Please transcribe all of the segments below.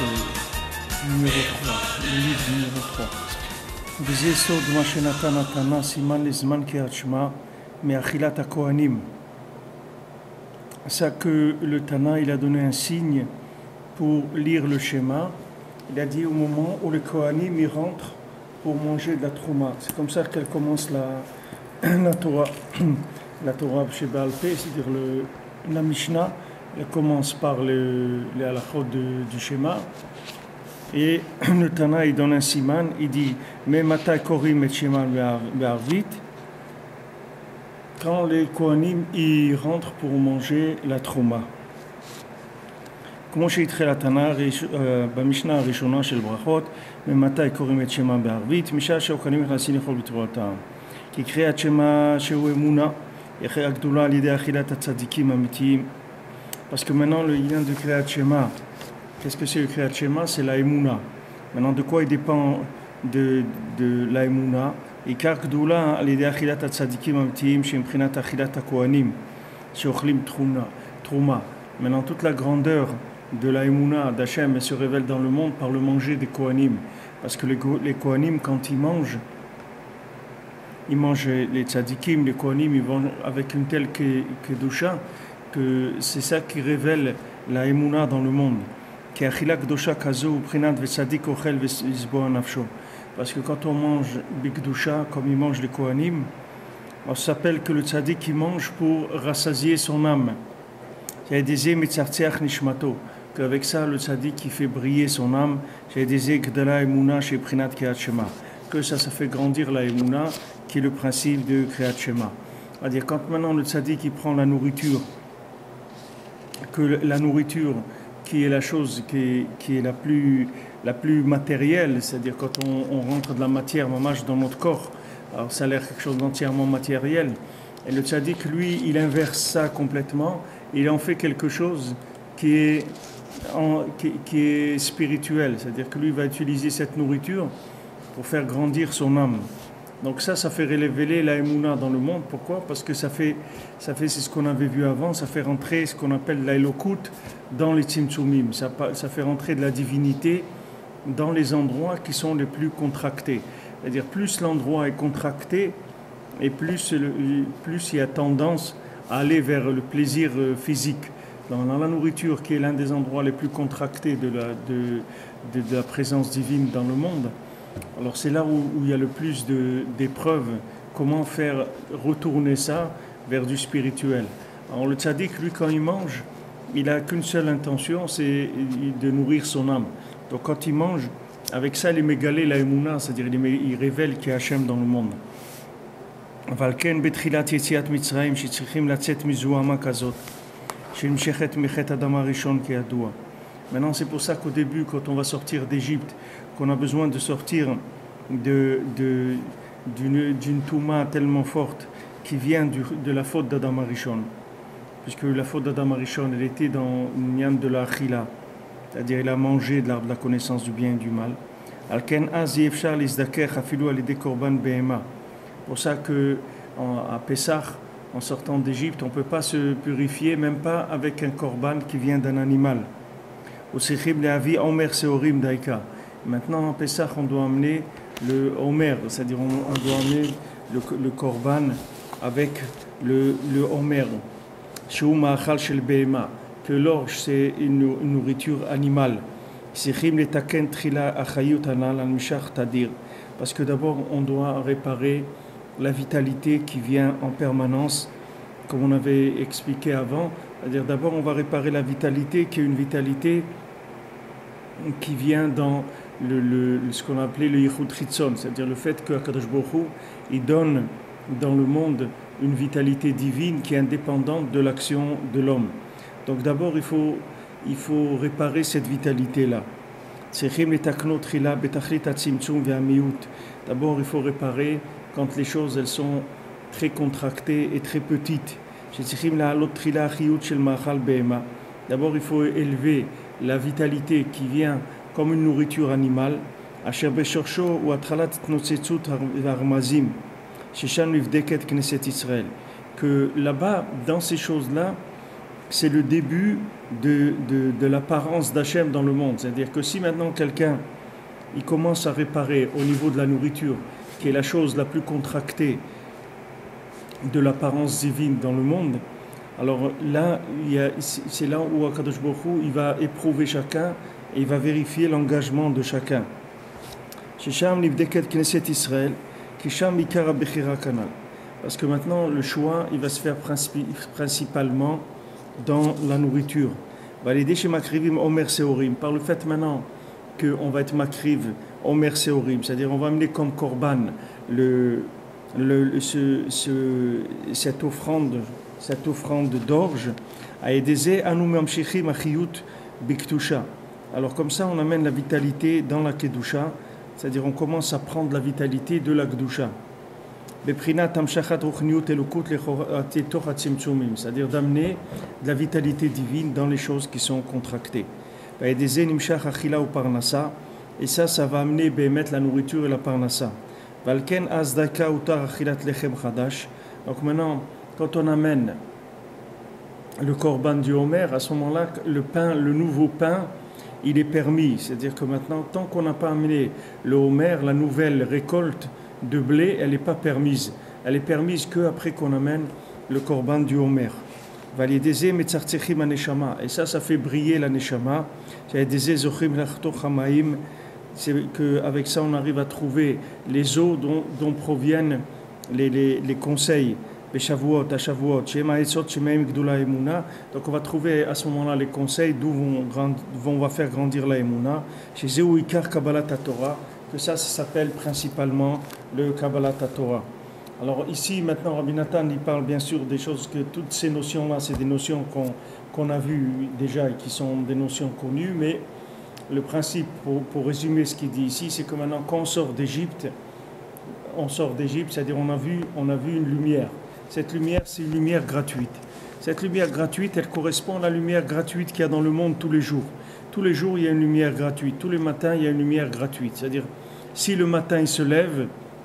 numéro 3, le livre numéro 3. וזה סוד מה שנתן התנא סימן לזמן קריאת שמע מאכילת הכהנים. Ça que le Tana il a donné un signe pour lire le schéma. Il a dit au moment où les Kohanim y rentrent pour manger de la trouma. C'est comme ça qu'elle commence la Torah. La Torah chez Baal Pé, c'est-à-dire la Mishnah, elle commence par les halachot du schéma. Et le Tana il donne un siman, il dit mais matai korim et shema be'arvit, quand les Kohanim y rentrent pour manger la trouma. כמו שהתחיל התנא במשנה הראשונה של ברכות, ממתי קוראים את שמע בערבית, משעה שהכהנים נכנסים לאכול בתורתם. כי קריאת שמע שהוא אמונה, היא הגדולה על ידי אכילת הצדיקים האמיתיים. Parce que maintenant le lien de Kriyat Shema, qu'est-ce que c'est le Kriyat Shema? C'est la Emouna. Maintenant de quoi il dépend de la Emouna? עיקר גדולה על ידי אכילת הצדיקים האמיתיים שמבחינת אכילת הכהנים שאוכלים תרומה. Maintenant toute la grandeur de la Emouna d'Hachem se révèle dans le monde par le manger des Kohanim. Parce que les Kohanim, quand ils mangent les tzadikim, les Kohanim, ils vont avec une telle kedusha que c'est ça qui révèle la Emouna dans le monde. Parce que quand on mange bikdusha, comme ils mangent les Kohanim, on s'appelle que le tzadik il mange pour rassasier son âme. Il y a des mitzartziach nishmato. Qu'avec ça, le tzaddik qui fait briller son âme, que ça fait grandir la Emouna, qui est le principe de Kriyat Shema. C'est-à-dire, quand maintenant le tzaddik il prend la nourriture, que la nourriture qui est la chose qui est la plus matérielle, c'est-à-dire quand on rentre de la matière mamash dans notre corps, alors ça a l'air quelque chose d'entièrement matériel, et le tzaddik, lui, il inverse ça complètement, il en fait quelque chose qui est spirituel, c'est-à-dire que lui va utiliser cette nourriture pour faire grandir son âme. Donc ça fait révéler la Emouna dans le monde. Pourquoi? Parce que ça fait c'est ce qu'on avait vu avant, ça fait rentrer ce qu'on appelle la Elokut dans les Tzimtzumim. Ça fait rentrer de la divinité dans les endroits qui sont les plus contractés. C'est-à-dire plus l'endroit est contracté et plus il y a tendance à aller vers le plaisir physique. Dans la nourriture, qui est l'un des endroits les plus contractés de la présence divine dans le monde, alors c'est là où il y a le plus d'épreuves, comment faire retourner ça vers du spirituel. Alors le tzaddik, lui, quand il mange, il n'a qu'une seule intention, c'est de nourrir son âme. Donc quand il mange, avec ça, il est mégalé la Emouna, c'est-à-dire il révèle qu'il y a Hachem dans le monde. Valken betchilat yetziat Mitzrayim, שצריכים לצאת מזוהמה כזאת. Maintenant, c'est pour ça qu'au début, quand on va sortir d'Égypte, qu'on a besoin de sortir d'une touma tellement forte qui vient de la faute d'Adam Arishon. Puisque la faute d'Adam Arishon, elle était dans le nian de la Achila, c'est-à-dire il a mangé de l'arbre de la connaissance du bien et du mal. Pour ça qu'à Pessah, en sortant d'Égypte, on ne peut pas se purifier, même pas avec un korban qui vient d'un animal. Maintenant, en Pessah, on doit amener le Homer, c'est-à-dire on doit amener le korban avec le Homer. Que l'orge, c'est une nourriture animale. Parce que d'abord, on doit réparer la vitalité qui vient en permanence, comme on avait expliqué avant. C'est-à-dire d'abord on va réparer la vitalité qui est une vitalité qui vient dans ce qu'on a appelé le Yichud Chitzon, c'est-à-dire le fait que Akadosh Baruch Hu, il donne dans le monde une vitalité divine qui est indépendante de l'action de l'homme. Donc d'abord il faut réparer cette vitalité-là. D'abord il faut réparer quand les choses elles sont très contractées et très petites. D'abord il faut élever la vitalité qui vient comme une nourriture animale, que là-bas, dans ces choses-là, c'est le début de l'apparence d'Hachem dans le monde. C'est-à-dire que si maintenant quelqu'un il commence à réparer au niveau de la nourriture, qui est la chose la plus contractée de l'apparence divine dans le monde, alors là, c'est là où Akadosh Baruch Hu, il va éprouver chacun et il va vérifier l'engagement de chacun. Shisham nivdeket Knesset Israël, kisham ikara bechira kanal. Parce que maintenant, le choix, il va se faire principalement dans la nourriture. Par le fait maintenant qu'on va être makriv, omer seorim, c'est-à-dire on va amener comme korban cette offrande d'orge, à Edeze anu mamshichim achiyut biktusha. Alors comme ça, on amène la vitalité dans la kedusha, c'est-à-dire on commence à prendre la vitalité de la kedusha. C'est-à-dire d'amener de la vitalité divine dans les choses qui sont contractées. Et ça va amener la nourriture et la parnassa. Donc maintenant, quand on amène le korban du Homer, à ce moment-là, le nouveau pain, il est permis. C'est-à-dire que maintenant, tant qu'on n'a pas amené le Homer, la nouvelle récolte de blé, elle n'est pas permise. Elle est permise qu'après qu'on amène le korban du Homer. Et ça fait briller la neshama. C'est qu'avec ça, on arrive à trouver les eaux dont proviennent les conseils. Donc on va trouver à ce moment-là les conseils d'où on va faire grandir la Emouna. Chez Zéouikar Kabbalat Torah, que ça s'appelle principalement le Kabbalat Torah. Alors ici, maintenant, Rabbi Nathan, il parle bien sûr des choses que toutes ces notions-là, c'est des notions qu'on a vues déjà et qui sont des notions connues, mais le principe, pour résumer ce qu'il dit ici, c'est que maintenant, quand on sort d'Égypte, c'est-à-dire on a vu une lumière. Cette lumière, c'est une lumière gratuite. Cette lumière gratuite, elle correspond à la lumière gratuite qu'il y a dans le monde tous les jours. Tous les jours, il y a une lumière gratuite. Tous les matins, il y a une lumière gratuite. C'est-à-dire, si le matin, il se lève,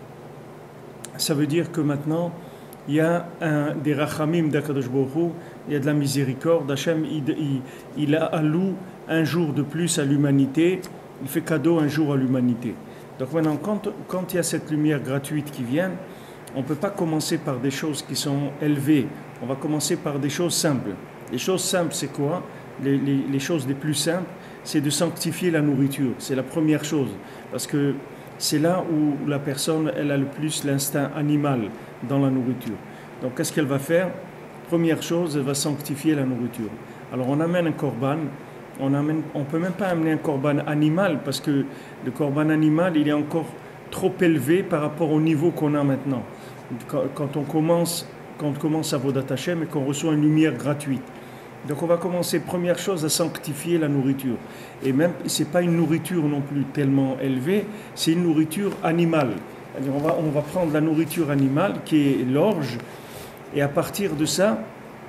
ça veut dire que maintenant, il y a des rachamim d'Akadosh Baruch Hu, il y a de la miséricorde. Hachem, il alloue un jour de plus à l'humanité, il fait cadeau un jour à l'humanité. Donc maintenant, quand il y a cette lumière gratuite qui vient, on ne peut pas commencer par des choses qui sont élevées. On va commencer par des choses simples. Les choses simples, c'est quoi ? Les choses les plus simples, c'est de sanctifier la nourriture. C'est la première chose. Parce que c'est là où la personne, elle a le plus l'instinct animal dans la nourriture. Donc, qu'est-ce qu'elle va faire ? Première chose, elle va sanctifier la nourriture. Alors, on amène un korban. On ne peut même pas amener un korban animal parce que le korban animal, il est encore trop élevé par rapport au niveau qu'on a maintenant. Quand on commence à Vodat Hashem et qu'on reçoit une lumière gratuite. Donc on va commencer, première chose, à sanctifier la nourriture. Et même, ce n'est pas une nourriture non plus tellement élevée, c'est une nourriture animale. C'est-à-dire on va prendre la nourriture animale, qui est l'orge, et à partir de ça,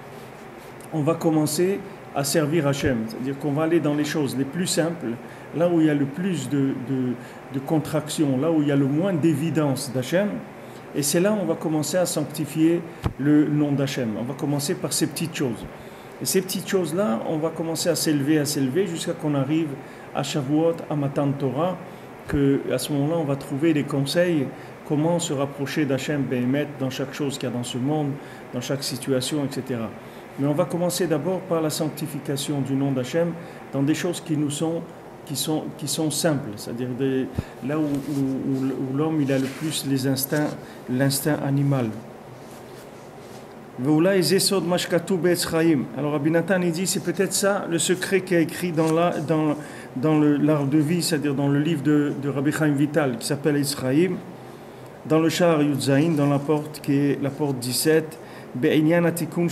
on va commencer à servir Hachem. C'est-à-dire qu'on va aller dans les choses les plus simples, là où il y a le plus de contraction, là où il y a le moins d'évidence d'Hachem. Et c'est là où on va commencer à sanctifier le nom d'Hachem. On va commencer par ces petites choses. Et ces petites choses-là, on va commencer à s'élever jusqu'à qu'on arrive à Shavuot, à Matan Torah, qu'à ce moment-là, on va trouver les conseils, comment se rapprocher d'Hachem Behemet dans chaque chose qu'il y a dans ce monde, dans chaque situation, etc. Mais on va commencer d'abord par la sanctification du nom d'Hachem dans des choses qui sont simples, c'est-à-dire là où l'homme il a le plus l'instinct animal. Alors Rabbi Nathan il dit c'est peut-être ça le secret qui est écrit dans l'art de vie, c'est-à-dire dans le livre de Rabbi Chaim Vital qui s'appelle Israël, dans le Sha'ar Yudzaïn, dans la porte qui est la porte 17, il y a le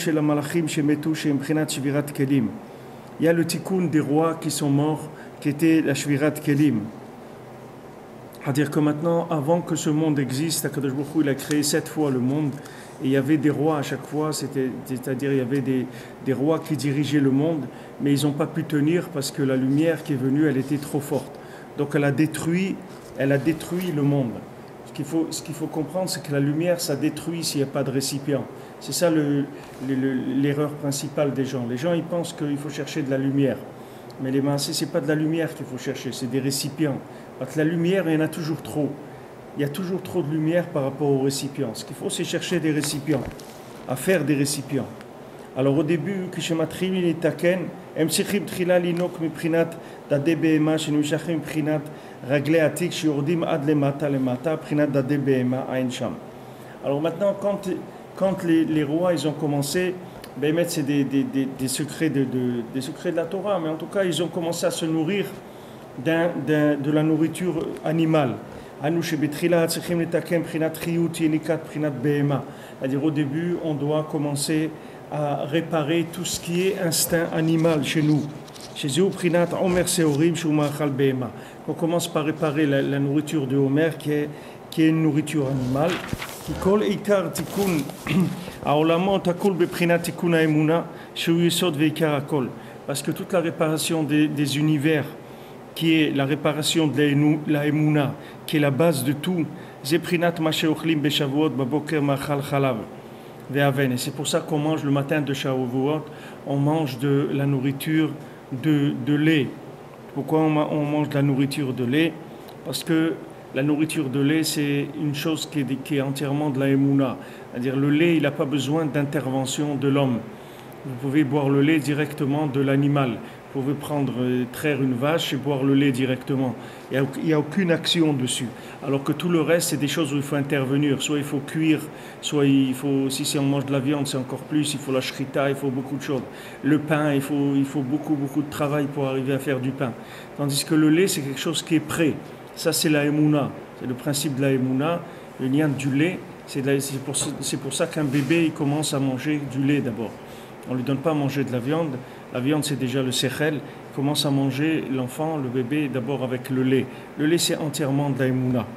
tikkun des rois qui sont morts, qui était la Shvirat Kelim. C'est-à-dire que maintenant, avant que ce monde existe, Akadosh Baruch Hu, il a créé 7 fois le monde, et il y avait des rois à chaque fois, c'est-à-dire il y avait des rois qui dirigeaient le monde, mais ils n'ont pas pu tenir parce que la lumière qui est venue, elle était trop forte. Donc elle a détruit le monde. Ce qu'il faut comprendre, c'est que la lumière, ça détruit s'il n'y a pas de récipient. C'est ça l'erreur principale des gens. Les gens, ils pensent qu'il faut chercher de la lumière. Mais les maasés, ce n'est pas de la lumière qu'il faut chercher, c'est des récipients. Parce que la lumière, il y en a toujours trop. Il y a toujours trop de lumière par rapport aux récipients. Ce qu'il faut, c'est chercher des récipients, à faire des récipients. Alors au début, כשמתחילים להתקן, הם צריכים תחילה לינוק מבחינת דדי בהמה שנמשכים מבחינת רגלי עתיק שיורדים עד למטה למטה, מבחינת דדי בהמה עין שם. Alors maintenant, quand les rois ils ont commencé, ben, c'est des secrets des secrets de la Torah, mais en tout cas, ils ont commencé à se nourrir de la nourriture animale. C'est-à-dire au début, on doit commencer à réparer tout ce qui est instinct animal chez nous. On commence par réparer la nourriture de Homer qui est une nourriture animale. Parce que toute la réparation des univers, qui est la réparation de la Emouna, qui est la base de tout, et c'est pour ça qu'on mange le matin de Shavuot, on mange de la nourriture de lait. Pourquoi on mange de la nourriture de lait? Parce que la nourriture de lait, c'est une chose qui est entièrement de la Emouna. C'est-à-dire le lait, il n'a pas besoin d'intervention de l'homme. Vous pouvez boire le lait directement de l'animal. Vous pouvez traire une vache et boire le lait directement. Il n'y a aucune action dessus. Alors que tout le reste, c'est des choses où il faut intervenir. Soit il faut cuire, soit il faut, si on mange de la viande, c'est encore plus, il faut la shrita, il faut beaucoup de choses. Le pain, il faut beaucoup de travail pour arriver à faire du pain. Tandis que le lait, c'est quelque chose qui est prêt. Ça, c'est la Emouna. C'est le principe de la Emouna. Le lien du lait, c'est pour ça qu'un bébé, il commence à manger du lait d'abord. On ne lui donne pas à manger de la viande. La viande, c'est déjà le sechel. Il commence à manger l'enfant, le bébé, d'abord avec le lait. Le lait, c'est entièrement de la Emouna.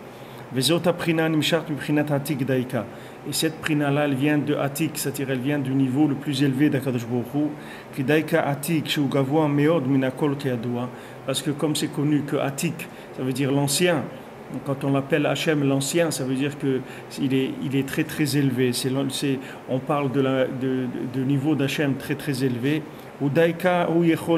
Et cette prina-là, elle vient de Atik, c'est-à-dire elle vient du niveau le plus élevé d'Akadosh Baruch Hu. Parce que comme c'est connu que Atik, ça veut dire l'ancien. Quand on l'appelle Hachem l'ancien, ça veut dire qu'il est très très élevé. On parle de niveau d'Hachem très très élevé. Dafka,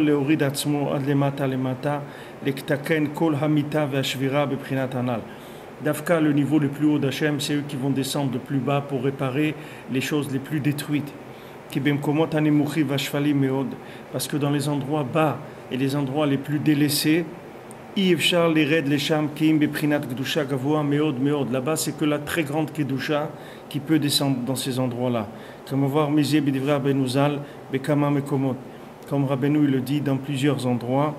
le niveau le plus haut d'Hachem, c'est eux qui vont descendre de plus bas pour réparer les choses les plus détruites. Parce que dans les endroits bas et les endroits les plus délaissés, là-bas, c'est que la très grande Kedusha qui peut descendre dans ces endroits-là. Comme Rabbeinu le dit dans plusieurs endroits,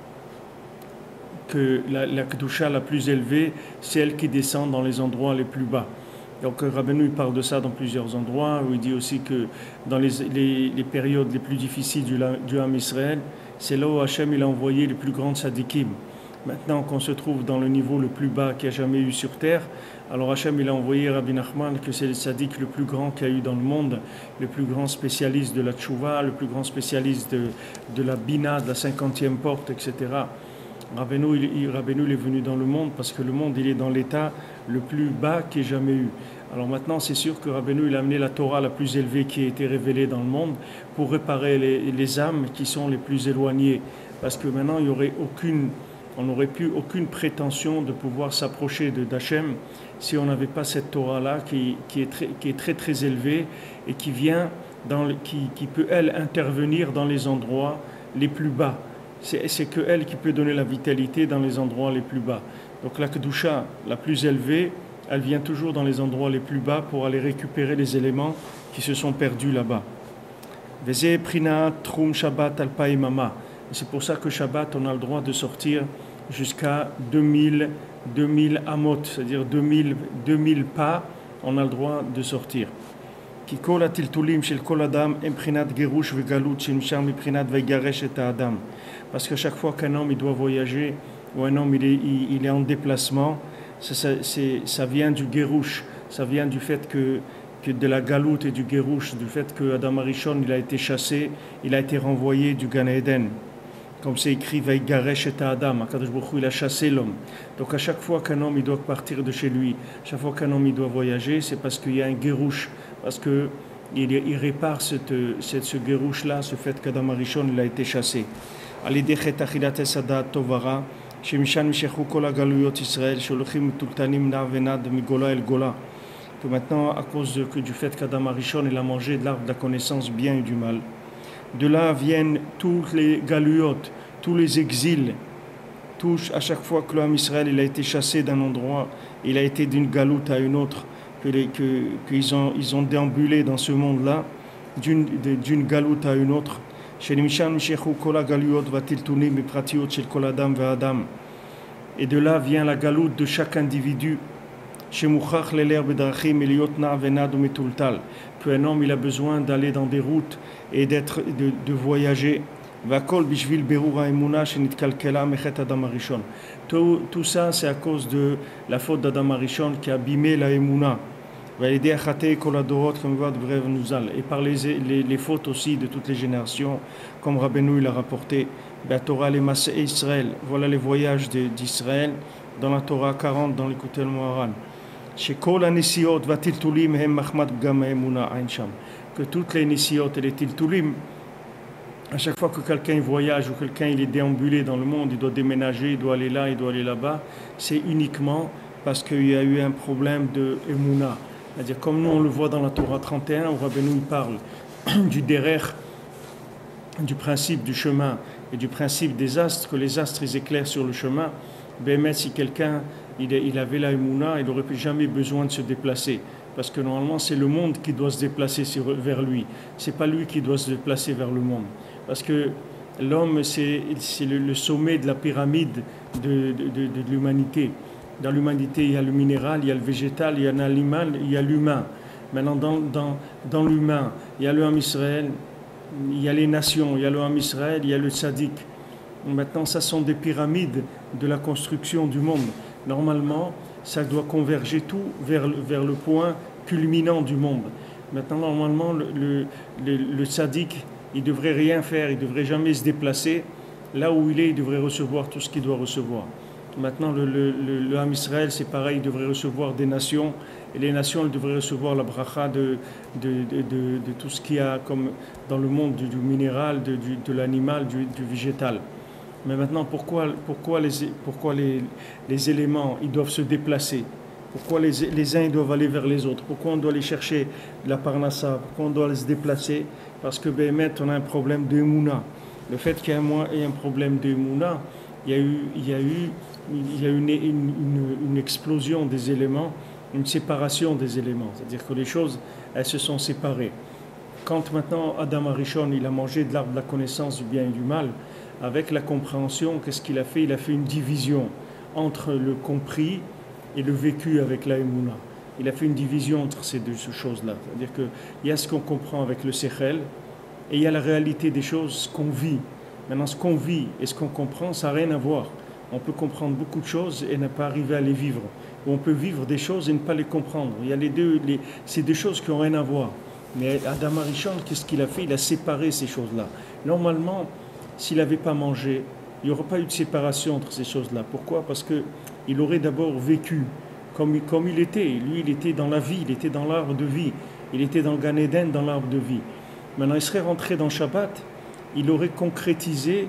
que la Kedusha la plus élevée, c'est elle qui descend dans les endroits les plus bas. Donc Rabbeinu parle de ça dans plusieurs endroits, où il dit aussi que dans les périodes les plus difficiles du Ham Israël, c'est là où Hachem il a envoyé les plus grandes sadikim. Maintenant qu'on se trouve dans le niveau le plus bas qu'il y a jamais eu sur terre, alors Hachem il a envoyé Rabbi Nachman, que c'est le sadique le plus grand qu'il y a eu dans le monde, le plus grand spécialiste de la tchouva, le plus grand spécialiste de la bina, de la 50e porte, etc. Rabbeinu il est venu dans le monde parce que le monde il est dans l'état le plus bas qu'il y ait jamais eu. Alors maintenant c'est sûr que Rabbeinu il a amené la Torah la plus élevée qui a été révélée dans le monde pour réparer les âmes qui sont les plus éloignées. Parce que maintenant on n'aurait plus aucune prétention de pouvoir s'approcher d'Hachem si on n'avait pas cette Torah-là qui est très très élevée et qui peut elle intervenir dans les endroits les plus bas. C'est que elle qui peut donner la vitalité dans les endroits les plus bas. Donc la Kedusha, la plus élevée, elle vient toujours dans les endroits les plus bas pour aller récupérer les éléments qui se sont perdus là-bas. Veze prina trum Shabbat alpa imama. C'est pour ça que Shabbat, on a le droit de sortir jusqu'à 2000 amot, c'est-à-dire 2000 pas, on a le droit de sortir. Parce qu'à chaque fois qu'un homme il doit voyager, ou un homme il est en déplacement, ça vient du Gerouch, ça vient du fait que de la galoute et du Gerouch, du fait que Adam Arishon il a été chassé, il a été renvoyé du Gan Eden. comme c'est écrit, Vaïgaresh et Adam, Akadosh Baruch Hu, il a chassé l'homme. Donc à chaque fois qu'un homme il doit partir de chez lui, chaque fois qu'un homme il doit voyager, c'est parce qu'il y a un guérouche, parce qu'il répare ce guérouche-là, ce fait qu'Adam Arishon il a été chassé. Alidé Chet Achilat Esadat Tovara, Shemishan Mishechu Kol HaGaluyot Israël, Sholochim Mitultanim Na Venad Migola El Gola. Que maintenant, à cause du fait qu'Adam Arishon il a mangé de l'arbre de la connaissance bien et du mal, de là viennent tous les galuyotes, tous les exils. À chaque fois que l'homme Israël il a été chassé d'un endroit, il a été d'une galoute à une autre, qu'ils ont déambulé dans ce monde-là, d'une galoute à une autre. Et de là vient la galoute de chaque individu. Qu'un homme il a besoin d'aller dans des routes et de voyager. Tout ça c'est à cause de la faute d'Adam Arishon qui a abîmé la Emouna. Et par les fautes aussi de toutes les générations, comme Rabbeinu il a rapporté, Torah les Masé Israël, voilà les voyages d'Israël dans la Torah 40, dans l'Écoute Moharan. Que toutes les nisiot et les tiltulim, à chaque fois que quelqu'un voyage ou quelqu'un il est déambulé dans le monde, il doit déménager, il doit aller là, il doit aller là-bas, c'est uniquement parce qu'il y a eu un problème de Emouna. C'est-à-dire comme nous on le voit dans la Torah 31, où Rabbeinu il parle du derer, du principe du chemin et du principe des astres, que les astres ils éclairent sur le chemin. Ben, si quelqu'un il avait la Emouna, il n'aurait plus jamais besoin de se déplacer. Parce que normalement, c'est le monde qui doit se déplacer vers lui. Ce n'est pas lui qui doit se déplacer vers le monde. Parce que l'homme, c'est le sommet de la pyramide de l'humanité. Dans l'humanité, il y a le minéral, il y a le végétal, il y a l'animal, il y a l'humain. Maintenant, dans l'humain, il y a le Ham Israël, il y a les nations, il y a le Ham Israël, il y a le tzaddik. Maintenant, ça sont des pyramides de la construction du monde. Normalement, ça doit converger tout vers le point culminant du monde. Maintenant, normalement, le tzaddik, il ne devrait rien faire, il ne devrait jamais se déplacer. Là où il devrait recevoir tout ce qu'il doit recevoir. Maintenant, le Ham Israël, c'est pareil, il devrait recevoir des nations. Et les nations, elles devraient recevoir la bracha de tout ce qu'il y a comme dans le monde du minéral, de l'animal, du végétal. Mais maintenant, pourquoi les éléments ils doivent se déplacer? Pourquoi les uns ils doivent aller vers les autres? Pourquoi on doit aller chercher la parnassa? Pourquoi on doit se déplacer? Parce que on a un problème de Emouna. Le fait qu'il y ait un problème de Emouna, il y a eu une explosion des éléments, une séparation des éléments. C'est-à-dire que les choses, elles se sont séparées. Quand maintenant Adam Arishon il a mangé de l'arbre de la connaissance du bien et du mal, avec la compréhension, qu'est-ce qu'il a fait? Il a fait une division entre le compris et le vécu avec la Emouna. Il a fait une division entre ces deux choses-là. C'est-à-dire qu'il y a ce qu'on comprend avec le Sechel et il y a la réalité des choses, ce qu'on vit. Maintenant, ce qu'on vit et ce qu'on comprend, ça n'a rien à voir. On peut comprendre beaucoup de choses et ne pas arriver à les vivre. Ou on peut vivre des choses et ne pas les comprendre. Il y a c'est deux choses qui n'ont rien à voir. Mais Adam Arishon, qu'est-ce qu'il a fait? Il a séparé ces choses-là. Normalement, s'il n'avait pas mangé, il n'y aurait pas eu de séparation entre ces choses-là. Pourquoi? Parce qu'il aurait d'abord vécu comme il était. Lui, il était dans la vie, il était dans l'arbre de vie. Il était dans le Gan Eden, dans l'arbre de vie. Maintenant, il serait rentré dans Shabbat, il aurait concrétisé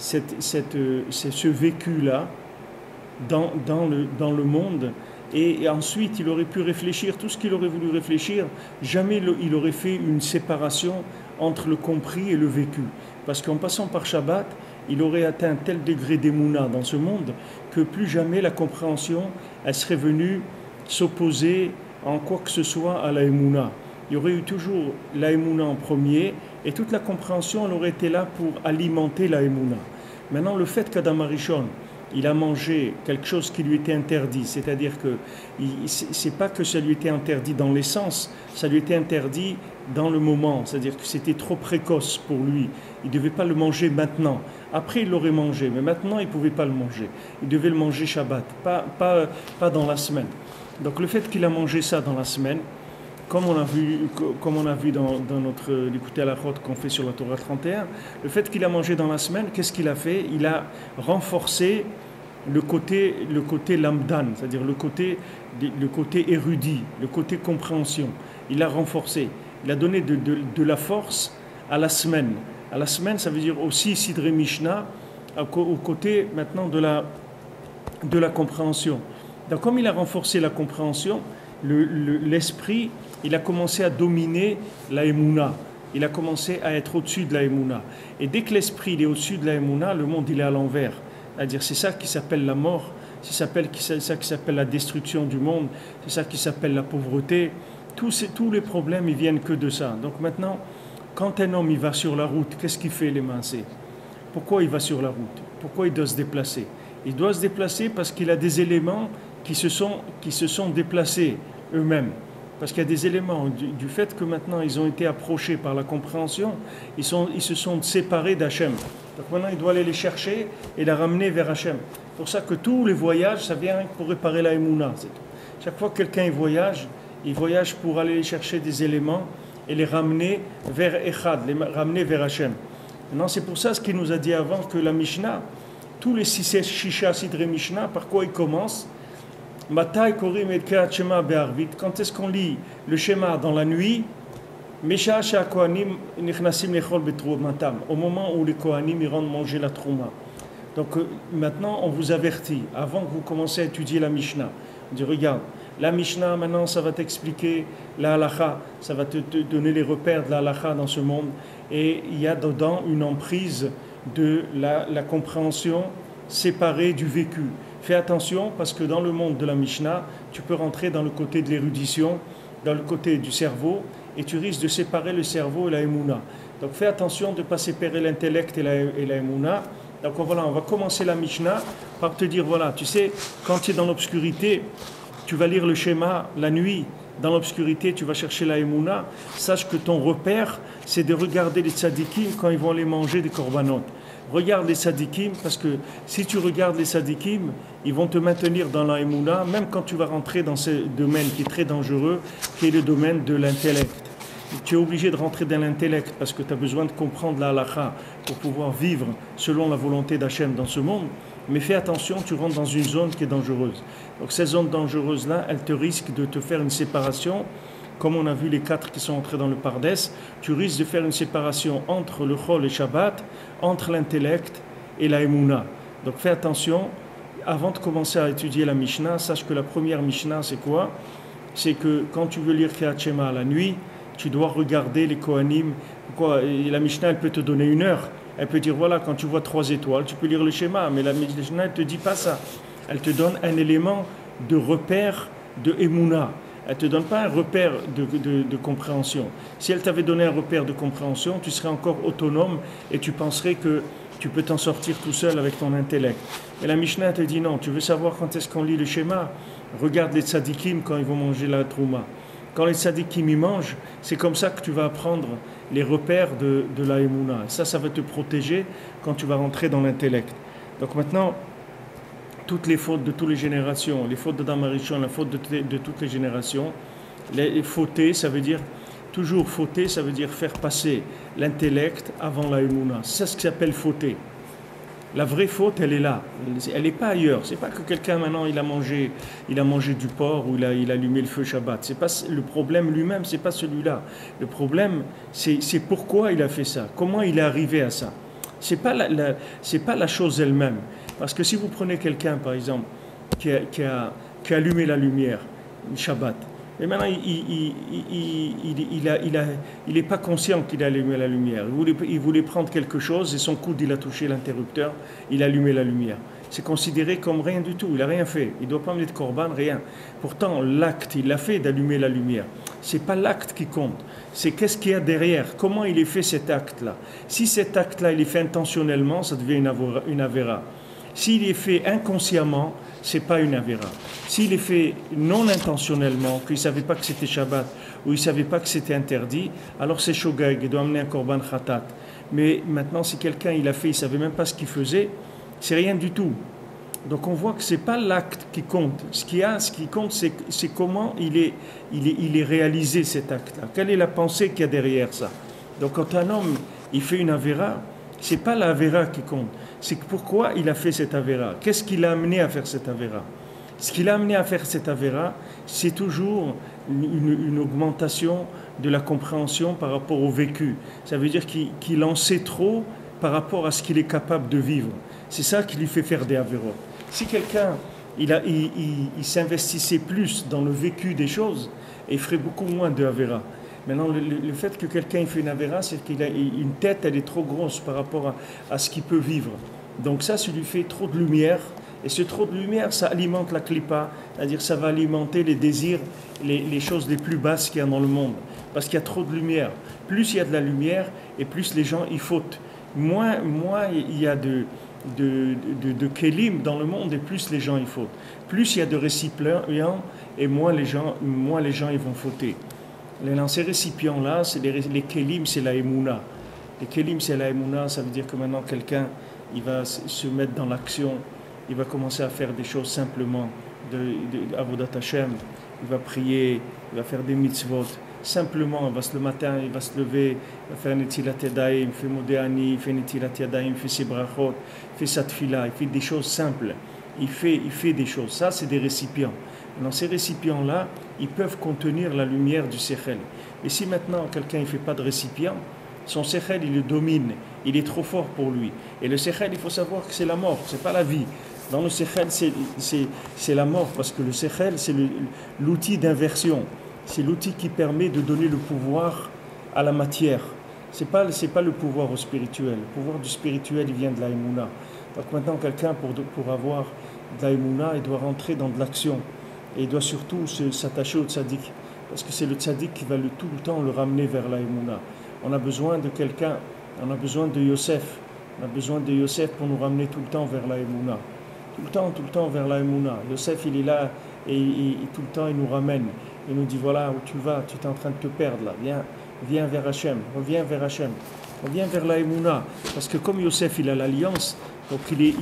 ce vécu-là dans le monde. Et ensuite, il aurait pu réfléchir, tout ce qu'il aurait voulu réfléchir, jamais il aurait fait une séparation entre le compris et le vécu. Parce qu'en passant par Shabbat, il aurait atteint un tel degré d'émouna dans ce monde que plus jamais la compréhension, elle serait venue s'opposer en quoi que ce soit à la émouna. Il y aurait eu toujours la émouna en premier et toute la compréhension, elle aurait été là pour alimenter la émouna. Maintenant, le fait qu'Adam Arishon, il a mangé quelque chose qui lui était interdit, c'est-à-dire que c'est pas que ça lui était interdit dans l'essence, ça lui était interdit dans le moment, c'est-à-dire que c'était trop précoce pour lui. Il ne devait pas le manger maintenant. Après, il l'aurait mangé, mais maintenant, il ne pouvait pas le manger. Il devait le manger Shabbat, pas dans la semaine. Donc le fait qu'il a mangé ça dans la semaine, comme on a vu dans notre l'écouter à la route qu'on fait sur la Torah 31, le fait qu'il a mangé dans la semaine, qu'est-ce qu'il a fait? Il a renforcé le côté lamdan, c'est-à-dire le côté érudit, le côté compréhension. Il a renforcé. Il a donné de la force à la semaine. À la semaine, ça veut dire aussi Sidré Mishnah, au côté maintenant de la compréhension. Donc comme il a renforcé la compréhension, l'esprit, il a commencé à dominer la Emouna. Il a commencé à être au-dessus de la Emouna. Et dès que l'esprit est au-dessus de la Emouna, le monde il est à l'envers. C'est-à-dire c'est ça qui s'appelle la mort, c'est ça qui s'appelle la destruction du monde, c'est ça qui s'appelle la pauvreté. Tous les problèmes, ils viennent que de ça. Donc maintenant, quand un homme il va sur la route, qu'est-ce qu'il fait les mancés? Pourquoi il va sur la route? Pourquoi il doit se déplacer? Il doit se déplacer parce qu'il a des éléments qui se sont déplacés eux-mêmes. Parce qu'il y a des éléments du fait que maintenant ils ont été approchés par la compréhension, ils se sont séparés d'Hachem. Donc maintenant il doit aller les chercher et les ramener vers Hachem. C'est pour ça que tous les voyages, ça vient pour réparer la Emouna. Chaque fois que quelqu'un il voyage pour aller chercher des éléments et les ramener vers Echad, les ramener vers Hachem. Maintenant c'est pour ça ce qu'il nous a dit avant que la Mishnah, tous les Shisha Sidré Mishnah, par quoi ils commencent? Matai korim et Kriyat Shema be'arvit. Quand est-ce qu'on lit le Shema dans la nuit? Mesha Kohanim nichnasim lechol betroumatam. Au moment où les Kohanim ils rentrent manger la trouma. Donc maintenant on vous avertit, avant que vous commencez à étudier la Mishnah, on dit regarde, la Mishnah maintenant ça va t'expliquer la halakha, ça va te donner les repères de la halakha dans ce monde, et il y a dedans une emprise de la compréhension séparée du vécu. Fais attention parce que dans le monde de la Mishnah, tu peux rentrer dans le côté de l'érudition, dans le côté du cerveau, et tu risques de séparer le cerveau et la Emouna. Donc fais attention de ne pas séparer l'intellect et la Emouna. Donc voilà, on va commencer la Mishnah par te dire, voilà, tu sais, quand tu es dans l'obscurité, tu vas lire le schéma la nuit, dans l'obscurité, tu vas chercher la Emouna. Sache que ton repère, c'est de regarder les tzadikim quand ils vont aller manger des korbanot. Regarde les tzadikim, parce que si tu regardes les tzadikim, ils vont te maintenir dans la Emouna, même quand tu vas rentrer dans ce domaine qui est très dangereux, qui est le domaine de l'intellect. Tu es obligé de rentrer dans l'intellect parce que tu as besoin de comprendre la halakha pour pouvoir vivre selon la volonté d'Hachem dans ce monde. Mais fais attention, tu rentres dans une zone qui est dangereuse. Donc cette zone dangereuse-là, elle te risque de te faire une séparation. Comme on a vu les 4 qui sont entrés dans le Pardes, tu risques de faire une séparation entre le Chol et Shabbat, entre l'intellect et la Emouna. Donc fais attention, avant de commencer à étudier la Mishnah, sache que la première Mishnah, c'est quoi? C'est que quand tu veux lire Kriyat Shema la nuit, tu dois regarder les Kohanim. Et la Mishnah, elle peut te donner 1 heure. Elle peut dire, voilà, quand tu vois 3 étoiles, tu peux lire le schéma. Mais la Mishnah, elle ne te dit pas ça. Elle te donne un élément de repère de Emouna. Elle ne te donne pas un repère de compréhension. Si elle t'avait donné un repère de compréhension, tu serais encore autonome et tu penserais que tu peux t'en sortir tout seul avec ton intellect. Et la Mishnah te dit non, tu veux savoir quand est-ce qu'on lit le schéma? Regarde les tzadikim quand ils vont manger la trouma. Quand les tzadikim y mangent, c'est comme ça que tu vas apprendre les repères de la Emouna. Ça va te protéger quand tu vas rentrer dans l'intellect. Donc maintenant, toutes les fautes de toutes les générations, les fautes de Damarichon, la faute de toutes les générations, les fauter, ça veut dire, toujours fauter, ça veut dire faire passer l'intellect avant la Emouna. C'est ce qui s'appelle fauter. La vraie faute, elle est là. Elle n'est pas ailleurs. C'est pas que quelqu'un maintenant il a mangé du porc ou il a allumé le feu Shabbat. C'est pas le problème lui-même, c'est pas celui-là. Le problème, c'est pourquoi il a fait ça. Comment il est arrivé à ça. C'est pas la chose elle-même. Parce que si vous prenez quelqu'un, par exemple, qui a allumé la lumière, le Shabbat, et maintenant il n'est pas conscient qu'il a allumé la lumière. Il voulait prendre quelque chose et son coude il a touché l'interrupteur, il a allumé la lumière. C'est considéré comme rien du tout, il n'a rien fait. Il ne doit pas mettre de korban, rien. Pourtant, l'acte, il l'a fait d'allumer la lumière. Ce n'est pas l'acte qui compte, c'est qu'est-ce qu'il y a derrière, comment il est fait cet acte-là. Si cet acte-là, il est fait intentionnellement, ça devient une avéra. S'il est fait inconsciemment, ce n'est pas une avéra. S'il est fait non intentionnellement, qu'il ne savait pas que c'était Shabbat, ou il ne savait pas que c'était interdit, alors c'est shogeg, il doit amener un korban khatat. Mais maintenant, si quelqu'un il a fait, il ne savait même pas ce qu'il faisait, c'est rien du tout. Donc on voit que ce n'est pas l'acte qui compte. Ce qui compte, c'est comment il est réalisé cet acte-là. Quelle est la pensée qu'il y a derrière ça. Donc quand un homme il fait une avéra, ce n'est pas l'avéra qui compte. C'est pourquoi il a fait cette avéra. Qu'est-ce qui l'a amené à faire cette avéra? Ce qui l'a amené à faire cette avéra, c'est toujours une augmentation de la compréhension par rapport au vécu. Ça veut dire qu'il en sait trop par rapport à ce qu'il est capable de vivre. C'est ça qui lui fait faire des avérotes. Si quelqu'un il s'investissait plus dans le vécu des choses, il ferait beaucoup moins de avéra. Maintenant, le fait que quelqu'un fait une avéra, c'est qu'il a une tête, elle est trop grosse par rapport à ce qu'il peut vivre. Donc ça lui fait trop de lumière. Et ce trop de lumière, ça alimente la clipa, c'est-à-dire ça va alimenter les désirs, les choses les plus basses qu'il y a dans le monde. Parce qu'il y a trop de lumière. Plus il y a de la lumière, et plus les gens y fautent. Moins il y a de kélim dans le monde, et plus les gens y fautent. Plus il y a de récipients, et moins les gens y vont fauter. Dans ces récipients-là, c'est les kélim, c'est la émouna. Les kélim, c'est la émouna, ça veut dire que maintenant quelqu'un, il va se mettre dans l'action. Il va commencer à faire des choses simplement de Avodat Hashem. Il va prier, il va faire des mitzvot. Simplement, le matin, il va se lever, il va faire Netilat Yadayim, il fait Modéani, il fait Netilat Yadayim, il fait ses brachot, il fait sa tfila, il fait des choses simples. Il fait des choses. Ça, c'est des récipients. Dans ces récipients-là, ils peuvent contenir la lumière du Sechel. Et si maintenant, quelqu'un ne fait pas de récipient, son Sechel, il le domine. Il est trop fort pour lui. Et le Sechel, il faut savoir que c'est la mort, c'est pas la vie. Dans le Sechel, c'est la mort, parce que le Sechel, c'est l'outil d'inversion. C'est l'outil qui permet de donner le pouvoir à la matière. C'est pas le pouvoir au spirituel. Le pouvoir du spirituel, il vient de la Emouna. Donc maintenant, quelqu'un, pour avoir de la Emouna, il doit rentrer dans de l'action. Et il doit surtout s'attacher au tzaddik. Parce que c'est le tzaddik qui va tout le temps le ramener vers la Emouna. On a besoin de quelqu'un, on a besoin de Yosef. On a besoin de Yosef pour nous ramener tout le temps vers la Emouna. Tout le temps vers la Emouna. Yosef, il est là et tout le temps, il nous ramène. Il nous dit, voilà où tu vas, tu es en train de te perdre là. Viens vers Hachem, reviens vers Hachem. Reviens vers la Emouna. Parce que comme Yosef, il a l'alliance, donc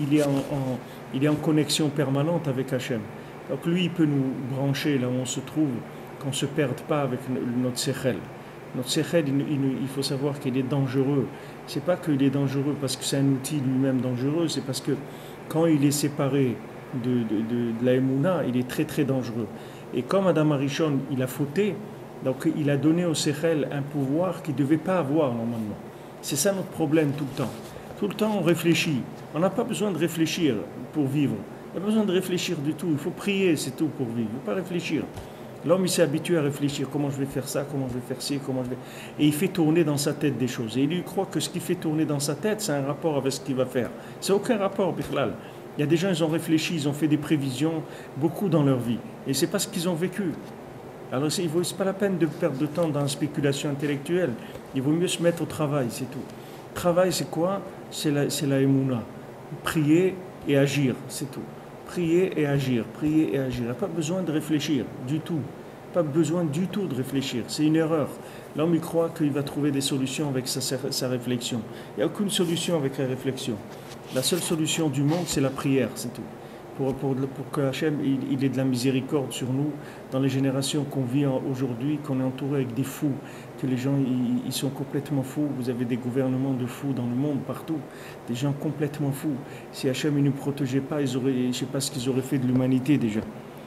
il est en connexion permanente avec Hachem. Donc lui, il peut nous brancher là où on se trouve, qu'on ne se perde pas avec notre Sechel. Notre Sechel, il faut savoir qu'il est dangereux. C'est pas qu'il est dangereux parce que c'est un outil lui-même dangereux, c'est parce que quand il est séparé de la Emouna, il est très très dangereux. Et comme Adam Arishon, il a fauté, donc il a donné au Sechel un pouvoir qu'il ne devait pas avoir normalement. C'est ça notre problème tout le temps. Tout le temps on réfléchit. On n'a pas besoin de réfléchir pour vivre. Il n'y a pas besoin de réfléchir du tout. Il faut prier, c'est tout pour vivre. Il ne faut pas réfléchir. L'homme, il s'est habitué à réfléchir. Comment je vais faire ça, comment je vais faire ci, Et il fait tourner dans sa tête des choses. Et il lui croit que ce qui fait tourner dans sa tête, c'est un rapport avec ce qu'il va faire. C'est aucun rapport, Bichlal. Il y a des gens, ils ont réfléchi, ils ont fait des prévisions, beaucoup dans leur vie. Et c'est pas ce qu'ils ont vécu. Alors, c'est pas la peine de perdre de temps dans la spéculation intellectuelle. Il vaut mieux se mettre au travail, c'est tout. Le travail, c'est quoi? C'est la Emouna. Prier et agir, c'est tout. Prier et agir, prier et agir. Il n'y a pas besoin de réfléchir du tout. Pas besoin du tout de réfléchir. C'est une erreur. L'homme, il croit qu'il va trouver des solutions avec sa réflexion. Il n'y a aucune solution avec la réflexion. La seule solution du monde, c'est la prière, c'est tout. Pour que Hachem il ait de la miséricorde sur nous, dans les générations qu'on vit aujourd'hui, qu'on est entouré avec des fous, que les gens ils sont complètement fous. Vous avez des gouvernements de fous dans le monde, partout, des gens complètement fous. Si Hachem ne nous protégeait pas, je ne sais pas ce qu'ils auraient fait de l'humanité déjà.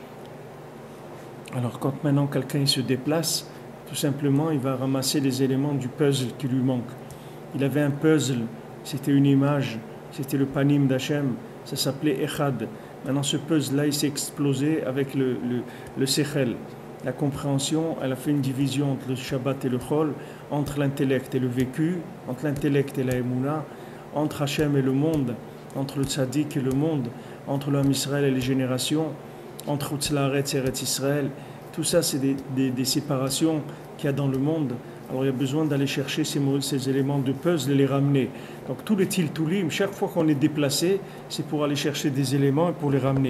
Alors quand maintenant quelqu'un se déplace, tout simplement il va ramasser les éléments du puzzle qui lui manque. Il avait un puzzle, c'était une image, c'était le panim d'Hachem, ça s'appelait Echad. Maintenant, ce puzzle-là, il s'est explosé avec le Sechel. La compréhension, elle a fait une division entre le Shabbat et le Chol, entre l'intellect et le vécu, entre l'intellect et la Emouna, entre Hachem et le monde, entre le Tzaddik et le monde, entre l'homme Israël et les générations, entre Utzlaaretz et Eretz Israël. Tout ça, c'est des séparations qu'il y a dans le monde. Alors il y a besoin d'aller chercher ces éléments de puzzle et les ramener. Donc tous les tiltulim, chaque fois qu'on est déplacé, c'est pour aller chercher des éléments et pour les ramener.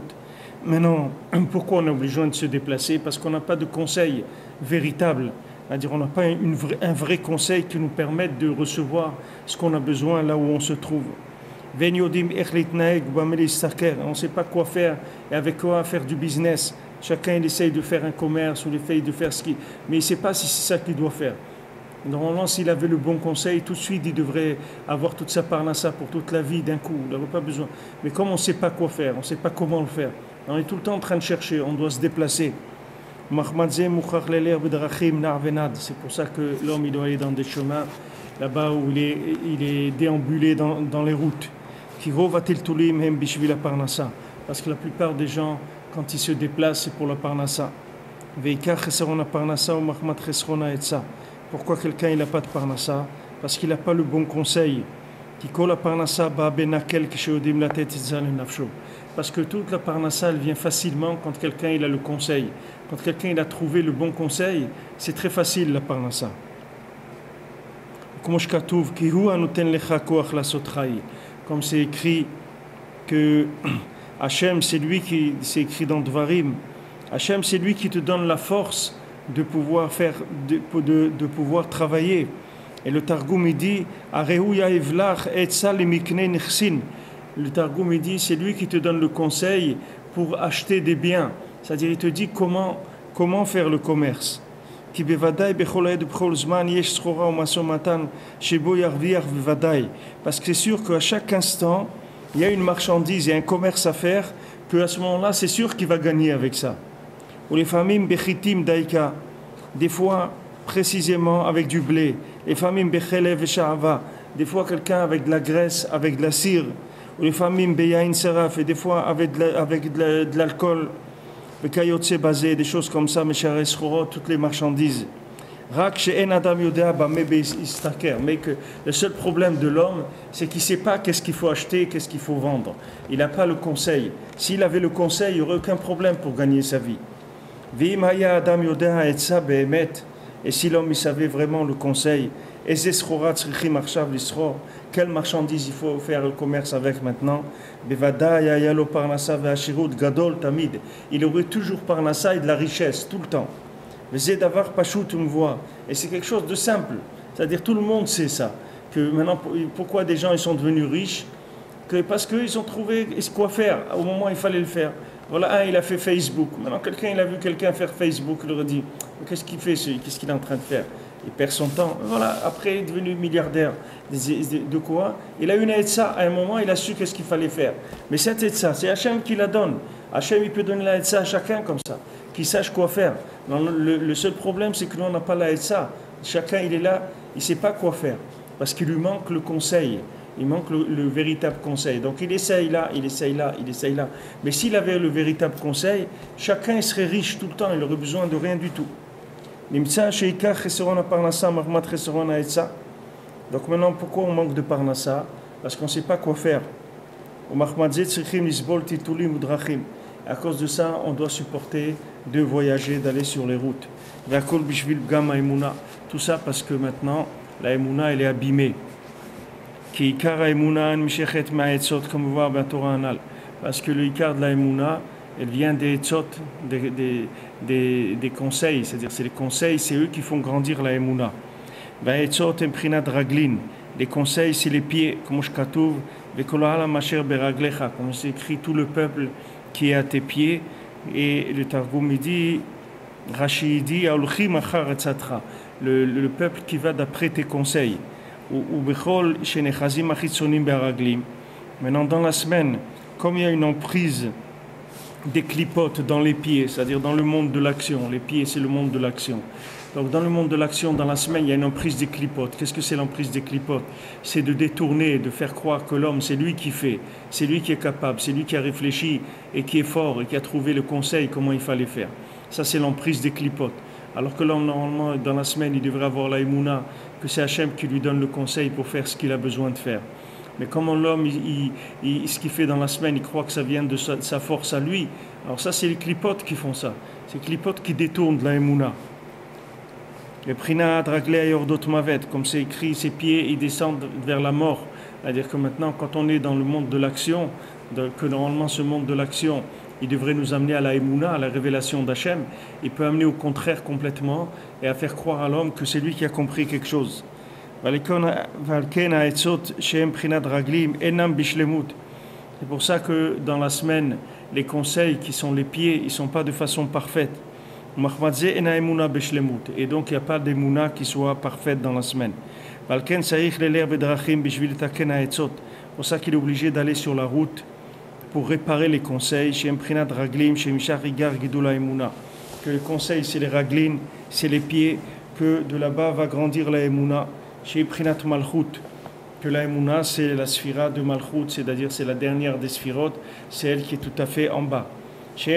Maintenant, pourquoi on a besoin de se déplacer? Parce qu'on n'a pas de conseil véritable. C'est-à-dire on n'a pas un vrai conseil qui nous permette de recevoir ce qu'on a besoin là où on se trouve. On ne sait pas quoi faire et avec quoi faire du business. Chacun il essaye de faire un commerce ou il essaye de faire ce qu'il... Mais il ne sait pas si c'est ça qu'il doit faire. Normalement, s'il avait le bon conseil, tout de suite, il devrait avoir toute sa parnassa pour toute la vie d'un coup. Il n'aurait pas besoin. Mais comme on ne sait pas quoi faire, on ne sait pas comment le faire, on est tout le temps en train de chercher, on doit se déplacer. C'est pour ça que l'homme il doit aller dans des chemins là-bas où il est déambulé dans les routes. Parce que la plupart des gens, quand ils se déplacent, c'est pour la parnassa. Pourquoi quelqu'un n'a pas de parnassa? Parce qu'il n'a pas le bon conseil. Parce que toute la parnassa, elle vient facilement quand quelqu'un il a le conseil. Quand quelqu'un il a trouvé le bon conseil, c'est très facile la parnassa. Comme c'est écrit que Hachem, c'est écrit dans Dvarim, Hachem, c'est lui qui te donne la force de pouvoir travailler. Et le Targum il dit le Targum il dit c'est lui qui te donne le conseil pour acheter des biens, c'est-à-dire il te dit comment faire le commerce. Parce que c'est sûr qu'à chaque instant il y a une marchandise et un commerce à faire, qu'à ce moment-là c'est sûr qu'il va gagner avec ça. Ou les familles bechitim daika, des fois précisément avec du blé, les familles bechelev et sha'ava, des fois quelqu'un avec de la graisse, avec de la cire, ou les familles beyain seraf, et des fois avec de l'alcool, le kayotse basé, des choses comme ça, toutes les marchandises. Mais que le seul problème de l'homme, c'est qu'il ne sait pas qu'est-ce qu'il faut acheter, qu'est-ce qu'il faut vendre. Il n'a pas le conseil. S'il avait le conseil, il n'y aurait aucun problème pour gagner sa vie. Et si l'homme il savait vraiment le conseil, quelle marchandise il faut faire le commerce avec maintenant, il aurait toujours parnassa et de la richesse tout le temps. Et c'est quelque chose de simple, c'est-à-dire tout le monde sait ça, que maintenant pourquoi des gens ils sont devenus riches, parce qu'ils ont trouvé quoi faire au moment où il fallait le faire. Voilà, il a fait Facebook. Maintenant, il a vu quelqu'un faire Facebook, il aurait dit qu'est-ce qu'il fait, qu'est-ce qu'il est en train de faire? Il perd son temps. Voilà, après, il est devenu milliardaire. De quoi? Il a une etza, à un moment, il a su qu'est-ce qu'il fallait faire. Mais cette etza, c'est Hachem qui la donne. Hachem, il peut donner la etza à chacun comme ça, qu'il sache quoi faire. Le seul problème, c'est que nous, on n'a pas la etza. Chacun, il est là, il ne sait pas quoi faire, parce qu'il lui manque le conseil. Il manque le véritable conseil. Donc il essaye là, il essaye là, il essaye là. Mais s'il avait le véritable conseil, chacun il serait riche tout le temps, il n'aurait besoin de rien du tout. Donc maintenant, pourquoi on manque de parnassa? Parce qu'on ne sait pas quoi faire. À cause de ça, on doit supporter de voyager, d'aller sur les routes. Tout ça parce que maintenant, la Emouna, elle est abîmée. Comme on voit dans Torah Anal, parce que le Ikar de la Emouna, elle vient des Etzot, des conseils, c'est-à-dire c'est les conseils, c'est eux qui font grandir la Emouna. Les conseils, c'est les pieds, comme c'est écrit tout le peuple qui est à tes pieds, et le Targum dit, Rashi dit, le peuple qui va d'après tes conseils. Maintenant, dans la semaine, comme il y a une emprise des clipotes dans les pieds, c'est-à-dire dans le monde de l'action, les pieds, c'est le monde de l'action. Donc, dans le monde de l'action, dans la semaine, il y a une emprise des clipotes. Qu'est-ce que c'est l'emprise des clipotes? C'est de détourner, de faire croire que l'homme, c'est lui qui fait, c'est lui qui est capable, c'est lui qui a réfléchi et qui est fort et qui a trouvé le conseil, comment il fallait faire. Ça, c'est l'emprise des clipotes. Alors que l'homme, normalement, dans la semaine, il devrait avoir la Emouna, que c'est Hachem qui lui donne le conseil pour faire ce qu'il a besoin de faire. Mais comment l'homme, ce qu'il fait dans la semaine, il croit que ça vient de sa force à lui. Alors ça, c'est les clipotes qui font ça. C'est les clipotes qui détournent de la Emouna. Les Prinat, Raglé, Yordot Mavet, comme c'est écrit, ses pieds, ils descendent vers la mort. C'est-à-dire que maintenant, quand on est dans le monde de l'action, que normalement ce monde de l'action, il devrait nous amener à la Emouna, à la révélation d'Hachem. Il peut amener au contraire complètement et à faire croire à l'homme que c'est lui qui a compris quelque chose. C'est pour ça que dans la semaine, les conseils qui sont les pieds, ils ne sont pas de façon parfaite. Et donc il n'y a pas d'émouna qui soit parfaite dans la semaine. C'est pour ça qu'il est obligé d'aller sur la route pour réparer les conseils. Que les conseils, c'est les raglin, c'est les pieds, que de là-bas va grandir la émouna. Que la émouna, c'est la sphira de Malchut, c'est-à-dire c'est la dernière des sphirotes, c'est elle qui est tout à fait en bas. Que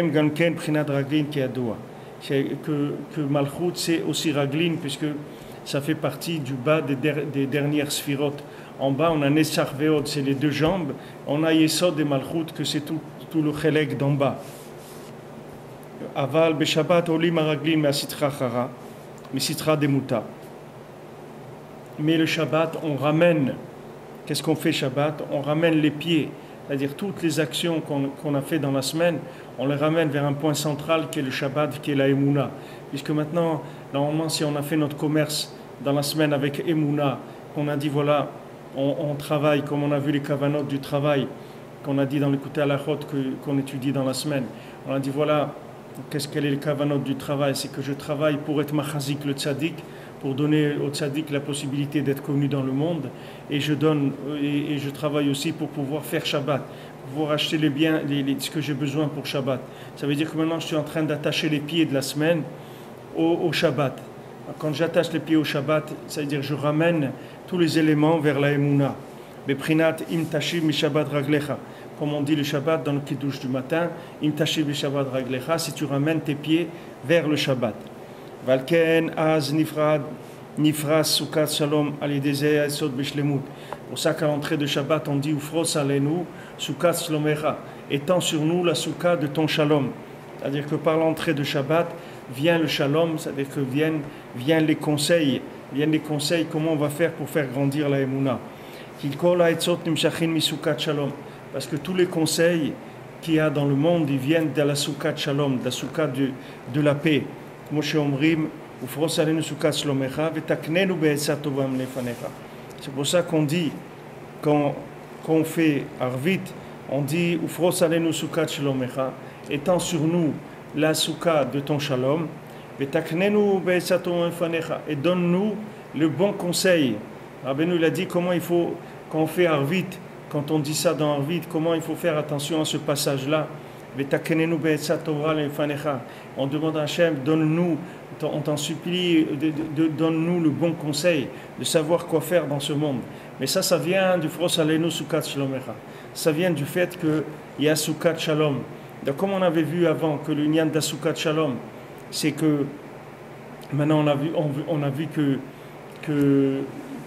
Malchut, c'est aussi raglin, puisque ça fait partie du bas des dernières sphirotes. En bas, on a Nessar Veod, c'est les deux jambes. On a Yesod et Malchut, que c'est tout le chelek d'en bas. Aval, Beshabbat, Olim, Araglin, Masitra Chara, Mesitra Demuta. Mais le Shabbat, on ramène. Qu'est-ce qu'on fait Shabbat? On ramène les pieds. C'est-à-dire toutes les actions qu'on a fait dans la semaine, on les ramène vers un point central qui est le Shabbat, qui est la Emouna. Puisque maintenant, normalement, si on a fait notre commerce dans la semaine avec Emouna, qu'on a dit voilà, on travaille, comme on a vu les kavanot du travail, qu'on a dit dans l'écouté à la chôte qu'on étudie dans la semaine, on a dit voilà, quel est le kavanot du travail? C'est que je travaille pour être machazik le tzaddik, pour donner au tzaddik la possibilité d'être connu dans le monde, et je travaille aussi pour pouvoir faire Shabbat, pour pouvoir acheter les biens, ce que j'ai besoin pour Shabbat. Ça veut dire que maintenant je suis en train d'attacher les pieds de la semaine au Shabbat. Quand j'attache les pieds au Shabbat, ça veut dire que je ramène tous les éléments vers la Emouna. Beprinat im tashib mi Shabbat raglecha. Comme on dit le Shabbat dans le Kiddush du matin, im tashib mi Shabbat raglecha, si tu ramènes tes pieds vers le Shabbat. Valken az nifras sukat shalom alideze esod bishlemut. Pour ça qu'à l'entrée de Shabbat, on dit ufros alenu sukat shlomecha. Étends sur nous la souka de ton shalom. C'est-à-dire que par l'entrée de Shabbat, vient le shalom, c'est-à-dire que viennent les conseils, comment on va faire pour faire grandir la Emouna. Parce que tous les conseils qu'il y a dans le monde, ils viennent de la souka shalom, de la souka de la paix. C'est pour ça qu'on dit, quand on fait Arvit, on dit étends sur nous la souka de ton shalom, et donne-nous le bon conseil. Rabbeinu il a dit comment il faut, quand on fait Arvit, quand on dit ça dans Arvit, comment il faut faire attention à ce passage-là. On demande à Hachem, donne-nous, on t'en supplie, donne-nous le bon conseil, de savoir quoi faire dans ce monde. Mais ça vient du Fros Alenu Sukat Shalomecha. Ça vient du fait qu'il y a Sukat Shalom. Donc, comme on avait vu avant que le Nyan d'Asukat Shalom, c'est que maintenant on a vu que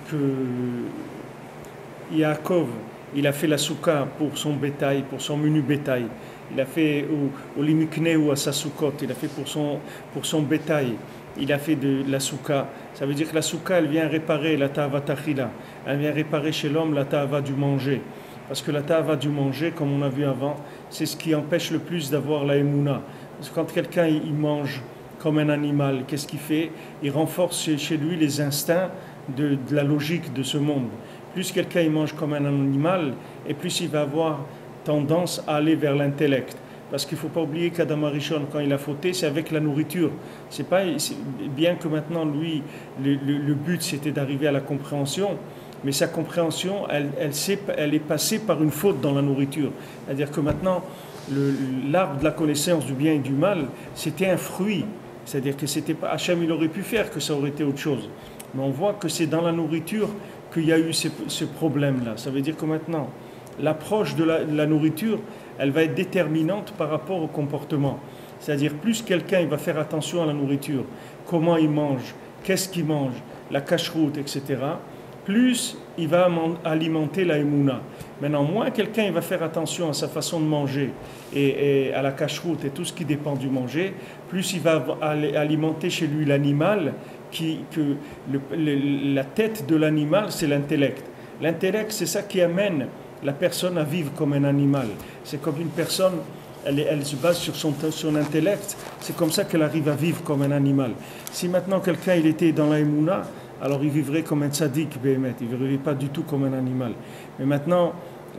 Yaakov, il a fait la souka pour son bétail, pour son menu bétail. Il a fait au Limukne ou à sa soukot, il a fait pour son bétail. Il a fait de la souka. Ça veut dire que la souka, elle vient réparer la ta'ava tachila. Elle vient réparer chez l'homme la ta'ava du manger. Parce que la ta'ava du manger, comme on a vu avant, c'est ce qui empêche le plus d'avoir la émouna. Parce que quand quelqu'un il mange comme un animal, qu'est-ce qu'il fait? Il renforce chez lui les instincts de la logique de ce monde. Plus quelqu'un il mange comme un animal, et plus il va avoir tendance à aller vers l'intellect. Parce qu'il ne faut pas oublier qu'Adam Arishon, quand il a fauté, c'est avec la nourriture. C'est bien que maintenant, lui, le but, c'était d'arriver à la compréhension, mais sa compréhension, elle est passée par une faute dans la nourriture. C'est-à-dire que maintenant, l'arbre de la connaissance du bien et du mal, c'était un fruit. C'est-à-dire que c'était pas Hachem, il aurait pu faire que ça aurait été autre chose. Mais on voit que c'est dans la nourriture qu'il y a eu ce problème-là. Ça veut dire que maintenant, l'approche de la nourriture, elle va être déterminante par rapport au comportement. C'est-à-dire, plus quelqu'un il va faire attention à la nourriture, comment il mange, qu'est-ce qu'il mange, la cacheroute, etc., plus il va alimenter la émouna. Maintenant, moins quelqu'un il va faire attention à sa façon de manger et à la cacheroute et tout ce qui dépend du manger, plus il va alimenter chez lui l'animal, la tête de l'animal, c'est l'intellect. L'intellect, c'est ça qui amène la personne à vivre comme un animal. C'est comme une personne, elle se base sur son intellect, c'est comme ça qu'elle arrive à vivre comme un animal. Si maintenant quelqu'un il était dans la Emouna, alors il vivrait comme un tzaddik, Béhémet, il ne vivrait pas du tout comme un animal. Mais maintenant,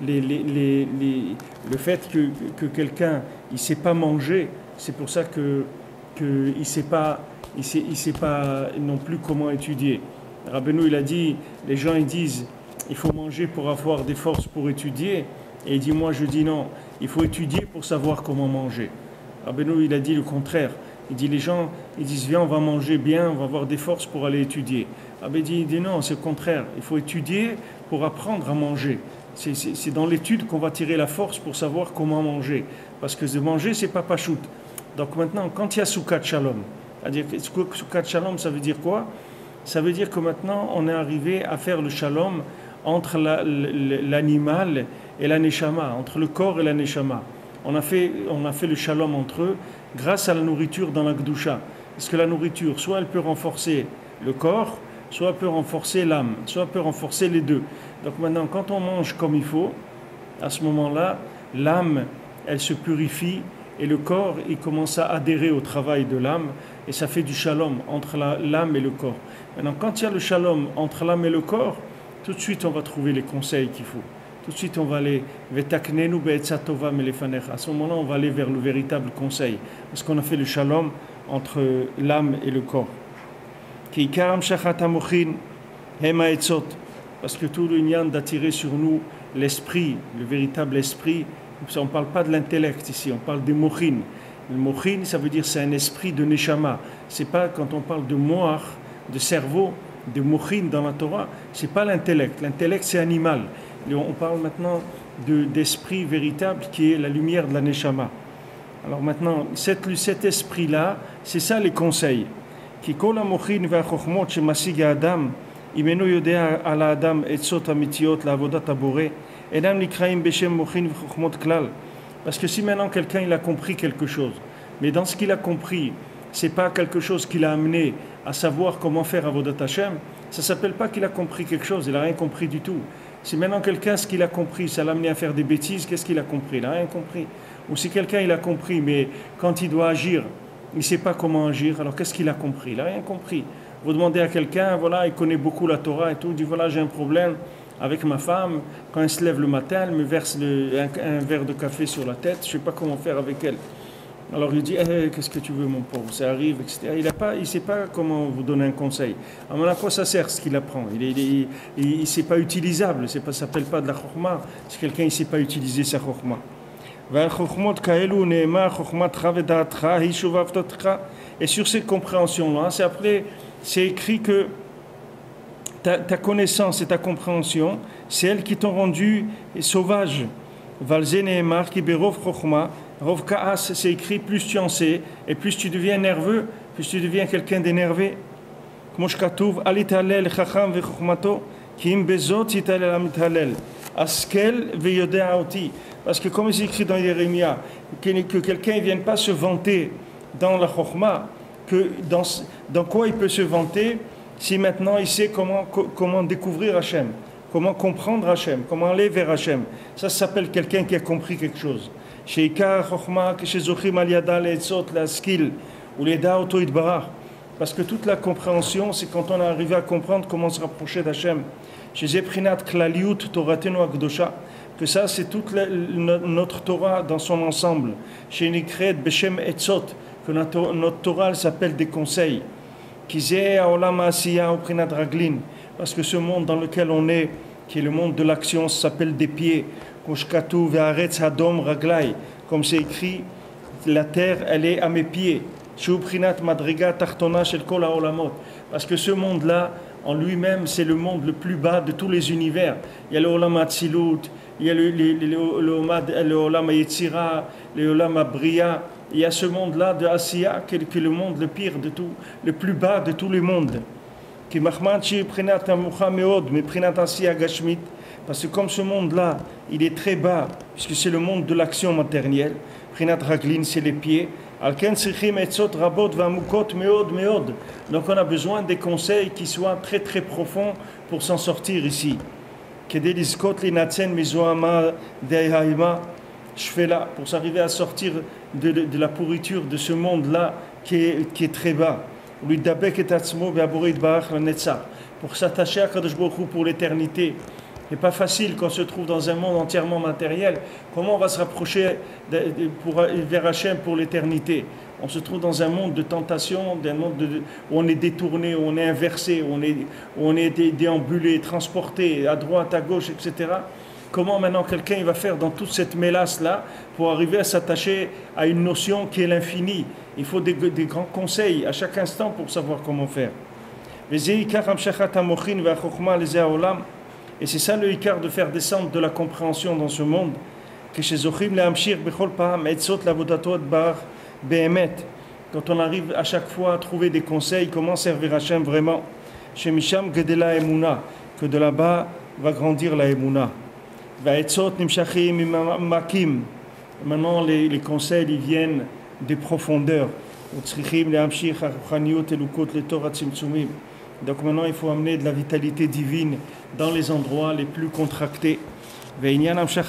le fait que quelqu'un il ne sait pas manger, c'est pour ça qu'il ne sait pas non plus comment étudier. Rabbeinu il a dit, les gens ils disent il faut manger pour avoir des forces pour étudier, et il dit moi je dis non, il faut étudier pour savoir comment manger. Rabbeinu il a dit le contraire, il dit les gens ils disent viens on va manger bien, on va avoir des forces pour aller étudier. Rabbeinu il dit non, c'est le contraire, il faut étudier pour apprendre à manger. C'est dans l'étude qu'on va tirer la force pour savoir comment manger, parce que de manger c'est pas pachout. Donc maintenant quand il y a Soukat Shalom, c'est-à-dire Soukat Shalom ça veut dire quoi? Ça veut dire que maintenant on est arrivé à faire le Shalom entre l'animal et la neshama, entre le corps et la neshama. On a fait le shalom entre eux grâce à la nourriture dans la Gdusha. Parce que la nourriture, soit elle peut renforcer le corps, soit elle peut renforcer l'âme, soit elle peut renforcer les deux. Donc maintenant, quand on mange comme il faut, à ce moment-là, l'âme, elle se purifie et le corps, il commence à adhérer au travail de l'âme et ça fait du shalom entre l'âme et le corps. Maintenant, quand il y a le shalom entre l'âme et le corps, tout de suite, on va trouver les conseils qu'il faut. Tout de suite, on va aller à ce moment-là, on va aller vers le véritable conseil. Parce qu'on a fait le shalom entre l'âme et le corps. Parce que tout le nyan d'attirer sur nous l'esprit, le véritable esprit, on ne parle pas de l'intellect ici, on parle des mochin. Le mochin, ça veut dire c'est un esprit de neshama. C'est pas quand on parle de moach, de cerveau, de mochin dans la Torah, c'est pas l'intellect. L'intellect c'est animal. Et on parle maintenant d'esprit véritable qui est la lumière de la neshama. Alors maintenant, cet esprit-là, c'est ça les conseils. Qui kol hamochin ve'achochmot shemasiga adam, imenu yodea ala adam etzot amitiot la'avodat haboré, enam nikraim beshem mochin ve'chochmot klal. Parce que si maintenant quelqu'un il a compris quelque chose, mais dans ce qu'il a compris, c'est pas quelque chose qu'il a amené à savoir comment faire Avodat Hashem, ça s'appelle pas qu'il a compris quelque chose, il n'a rien compris du tout. Si maintenant quelqu'un, ce qu'il a compris, ça l'a amené à faire des bêtises, qu'est-ce qu'il a compris? Il n'a rien compris. Ou si quelqu'un, il a compris, mais quand il doit agir, il ne sait pas comment agir, alors qu'est-ce qu'il a compris? Il n'a rien compris. Vous demandez à quelqu'un, voilà, il connaît beaucoup la Torah et tout, il dit, voilà, j'ai un problème avec ma femme, quand elle se lève le matin, elle me verse un verre de café sur la tête, je ne sais pas comment faire avec elle. Alors il dit, qu'est-ce que tu veux mon pauvre, ça arrive, etc. Il ne sait pas comment vous donner un conseil. Alors à quoi ça sert ce qu'il apprend? C'est pas utilisable, ça s'appelle pas de la chokhma, si quelqu'un ne sait pas utiliser sa chokhma. Et sur cette compréhension-là, c'est écrit que ta connaissance et ta compréhension, c'est elles qui t'ont rendu sauvage. Valzeneemar ki berov chokhma. Rov Kaas, c'est écrit, plus tu en sais, et plus tu deviens nerveux, plus tu deviens quelqu'un d'énervé. Kmoshkatouv, alitalel chacham vechokhmato, ki im bezot italel amitalel, askel veyodeaoti. Parce que comme c'est écrit dans Jérémia, que quelqu'un ne vienne pas se vanter dans la chokhma, que dans quoi il peut se vanter, si maintenant il sait comment découvrir Hachem, comment comprendre Hachem, comment aller vers Hachem. Ça s'appelle quelqu'un qui a compris quelque chose. Parce que toute la compréhension, c'est quand on est arrivé à comprendre comment se rapprocher d'Hachem. Que ça, c'est toute notre Torah dans son ensemble. Que notre Torah s'appelle des conseils. Parce que ce monde dans lequel on est, qui est le monde de l'action, s'appelle des pieds. Comme c'est écrit, la terre, elle est à mes pieds. Parce que ce monde-là, en lui-même, c'est le monde le plus bas de tous les univers. Il y a le Olam Hatzilut, il y a le Olam Yetzira, le Olam Bria. Il y a ce monde-là de Asiya, qui est le monde le pire de tout, le plus bas de tous les mondes. Parce que comme ce monde-là, il est très bas, puisque c'est le monde de l'action matérielle, Prinat Raglin, c'est les pieds. Donc on a besoin des conseils qui soient très très profonds pour s'en sortir ici. shfela, pour s'arriver à sortir de la pourriture de ce monde-là qui est très bas. Pour s'attacher à Kadosh Baruch Hu pour l'éternité. Ce n'est pas facile quand on se trouve dans un monde entièrement matériel. Comment on va se rapprocher vers Hachem pour l'éternité? On se trouve dans un monde de tentation, d'un monde où on est détourné, où on est inversé, où on est déambulé, transporté à droite, à gauche, etc. Comment maintenant quelqu'un va faire dans toute cette mélasse-là pour arriver à s'attacher à une notion qui est l'infini? Il faut des grands conseils à chaque instant pour savoir comment faire. Et c'est ça le ikar de faire descendre de la compréhension dans ce monde. Quand on arrive à chaque fois à trouver des conseils, comment servir Hachem vraiment. Que de là-bas va grandir la Emouna. Maintenant les conseils ils viennent des profondeurs. Donc maintenant il faut amener de la vitalité divine dans les endroits les plus contractés. Et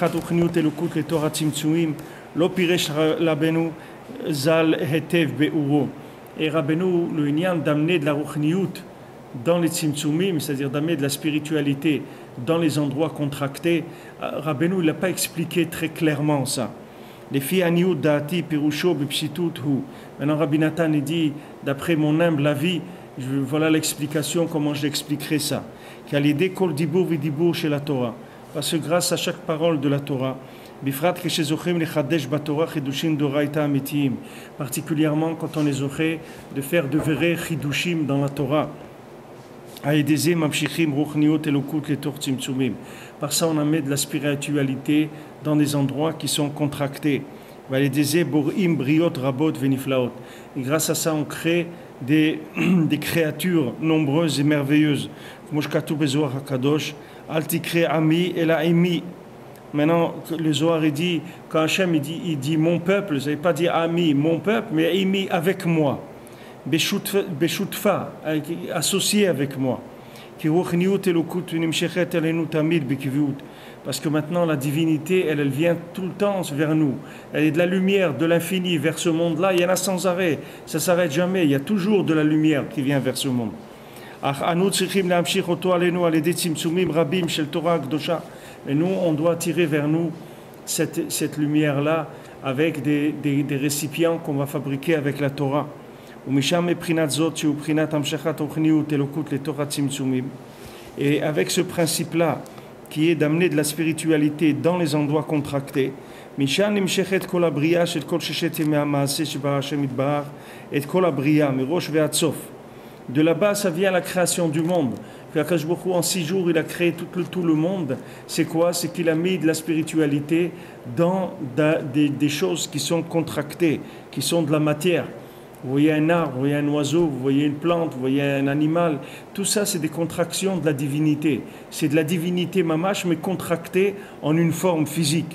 Rabbeinu, le Inyan d'amener de la ruchniyut dans les tzimtzumim, c'est-à-dire d'amener de la spiritualité dans les endroits contractés, Rabbeinu il n'a pas expliqué très clairement ça. Les filles aniut dati pirusho bipsitut hu. Maintenant Rabbi Nathan il dit, d'après mon humble avis, voilà l'explication, comment j'expliquerai ça. Qu'à l'idée kol dibur vidibur chez la Torah, parce que grâce à chaque parole de la Torah, particulièrement quand on est zoché de faire de vrais chidushim dans la Torah. Par ça on amène de la spiritualité dans des endroits qui sont contractés. Et grâce à ça on crée des créatures nombreuses et merveilleuses. Maintenant, le Zohar il dit, quand Hachem il dit mon peuple, ça ne veut pas dire ami, mon peuple, mais ami avec moi. Beshutfa, associé avec moi. Parce que maintenant la divinité, elle vient tout le temps vers nous. Elle est de la lumière, de l'infini vers ce monde-là, il y en a sans arrêt. Ça ne s'arrête jamais, il y a toujours de la lumière qui vient vers ce monde. Et nous, on doit tirer vers nous cette lumière-là avec des récipients qu'on va fabriquer avec la Torah. Et avec ce principe-là, qui est d'amener de la spiritualité dans les endroits contractés, de là-bas, ça vient la création du monde. Akash Baruch Hu, en 6 jours, il a créé tout le monde. C'est quoi? C'est qu'il a mis de la spiritualité dans des choses qui sont contractées, qui sont de la matière. Vous voyez un arbre, vous voyez un oiseau, vous voyez une plante, vous voyez un animal. Tout ça, c'est des contractions de la divinité. C'est de la divinité mamash, mais contractée en une forme physique.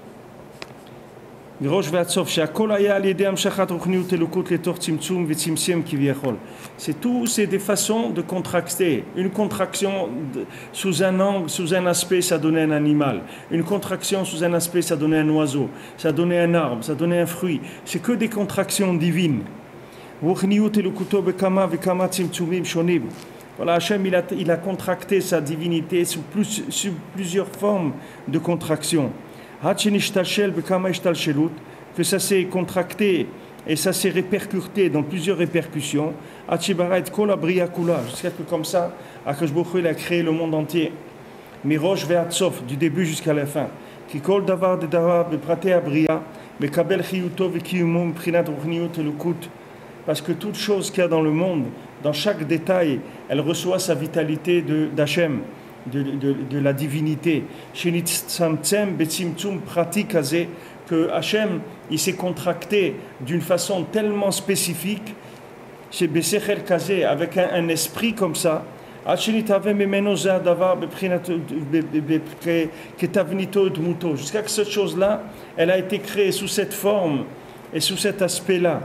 C'est tout, c'est des façons de contracter. Une contraction sous un angle, sous un aspect, ça donnait un animal. Une contraction sous un aspect, ça donnait un oiseau. Ça donnait un arbre, ça donnait un fruit. C'est que des contractions divines. Voilà, Hachem, il a contracté sa divinité sous plusieurs formes de contraction. Que ça s'est contracté et ça s'est répercuté dans plusieurs répercussions. Jusqu'à que comme ça, Akash Baruch Hu, il a créé le monde entier. Mirosh ve'atsof, du début jusqu'à la fin. Kikol davar de davar beprate abria, mekabel chiyuto ve'kiyumo mprinat ruchniyut elukut. Parce que toute chose qu'il y a dans le monde, dans chaque détail, elle reçoit sa vitalité d'Hachem. De la divinité. Que Hachem, il s'est contracté d'une façon tellement spécifique, avec un esprit comme ça, jusqu'à que cette chose-là, elle a été créée sous cette forme et sous cet aspect-là.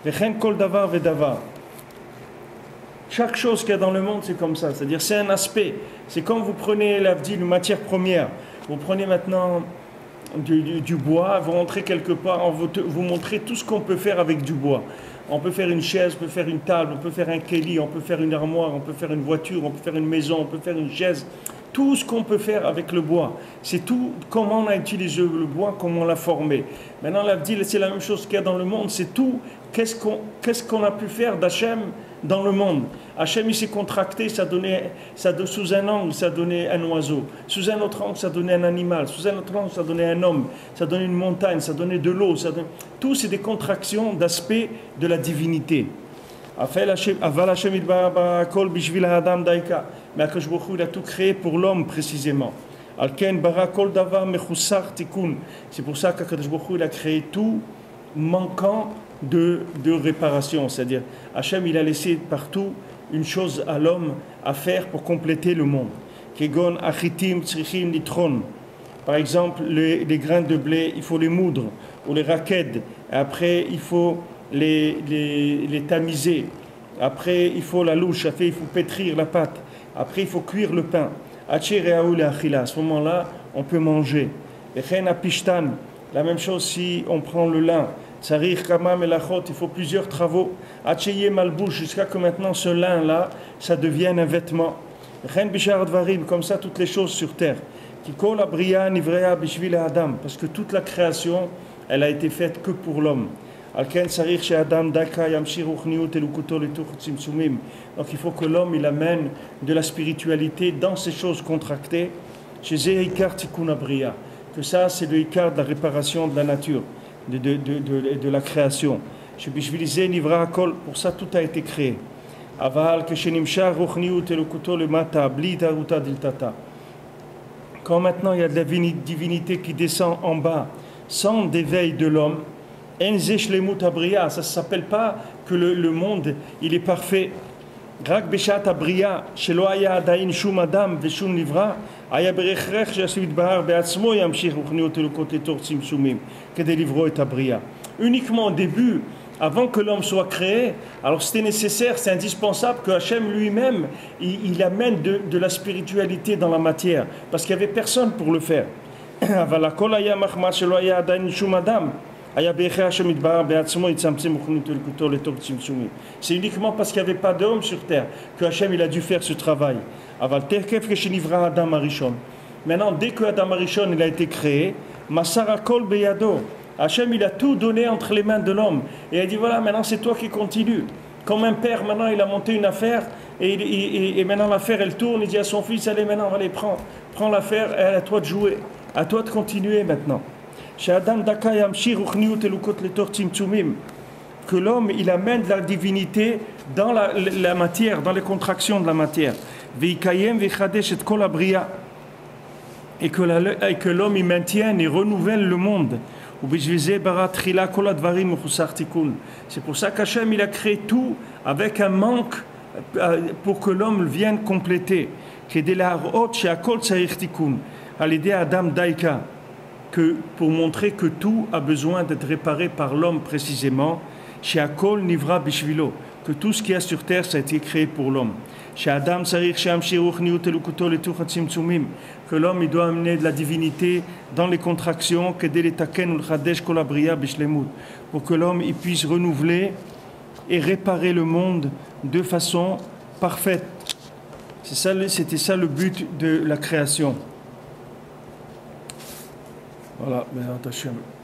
Chaque chose qu'il y a dans le monde, c'est comme ça. C'est-à-dire, c'est un aspect. C'est comme vous prenez l'avdi, une matière première. Vous prenez maintenant du bois, vous rentrez quelque part, on va vous montrer tout ce qu'on peut faire avec du bois. On peut faire une chaise, on peut faire une table, on peut faire un kéli, on peut faire une armoire, on peut faire une voiture, on peut faire une maison, on peut faire une chaise. Tout ce qu'on peut faire avec le bois, c'est tout comment on a utilisé le bois, comment on l'a formé. Maintenant, l'Avdil, c'est la même chose qu'il y a dans le monde, c'est tout, qu'est-ce qu'on a pu faire d'Hachem dans le monde. Hachem, il s'est contracté, sous un angle, ça donnait un oiseau. Sous un autre angle, ça donnait un animal. Sous un autre angle, ça donnait un homme. Ça donnait une montagne, ça donnait de l'eau. Tout, c'est des contractions d'aspect de la divinité. Mais Akash Baruch Hu, il a tout créé pour l'homme précisément. C'est pour ça qu'Akash Baruch Hu, il a créé tout manquant de réparation. C'est-à-dire, Hachem, il a laissé partout une chose à l'homme à faire pour compléter le monde. Kegon achitim tzrichim litron. Par exemple, les grains de blé, il faut les moudre, ou les raked. Après, il faut les tamiser. Après, il faut la louche. Après, il faut pétrir la pâte. Après, il faut cuire le pain. À ce moment-là, on peut manger. La même chose si on prend le lin. Il faut plusieurs travaux. Jusqu'à que maintenant ce lin-là, ça devienne un vêtement. Comme ça, toutes les choses sur terre. Parce que toute la création, elle a été faite que pour l'homme. Donc il faut que l'homme il amène de la spiritualité dans ces choses contractées. Que ça, c'est le ikar de la réparation de la nature, de la création. Pour ça, tout a été créé. Quand maintenant il y a de la divinité qui descend en bas, sans d'éveil de l'homme, ça ne s'appelle pas que le monde il est parfait. Uniquement au début, avant que l'homme soit créé, alors c'était nécessaire, c'est indispensable que Hachem lui-même il amène de la spiritualité dans la matière, parce qu'il n'y avait personne pour le faire. C'est uniquement parce qu'il n'y avait pas d'homme sur terre que Hachem il a dû faire ce travail. Maintenant, dès que Adam Arishon il a été créé, Hachem il a tout donné entre les mains de l'homme. Et il a dit voilà, maintenant c'est toi qui continues. Comme un père, maintenant il a monté une affaire et maintenant l'affaire elle tourne. Il dit à son fils allez maintenant, allez prends l'affaire, à toi de jouer, à toi de continuer maintenant. Que l'homme il amène de la divinité dans la matière, dans les contractions de la matière. Et que l'homme il maintienne et renouvelle le monde. C'est pour ça qu'Hachem il a créé tout avec un manque pour que l'homme vienne compléter. Adam Daika, que pour montrer que tout a besoin d'être réparé par l'homme précisément, chez Akol Nivra Bishvilo, que tout ce qu'il y a sur terre ça a été créé pour l'homme. Chez Adam Sarich Sham Shiruch Niutelukuto Letuchatzim Tsumim, que l'homme il doit amener de la divinité dans les contractions, que dès les taken ul chadesh kol abriya bishlemut, pour que l'homme il puisse renouveler et réparer le monde de façon parfaite. C'était ça le but de la création. Voilà, Be'ezrat Hashem.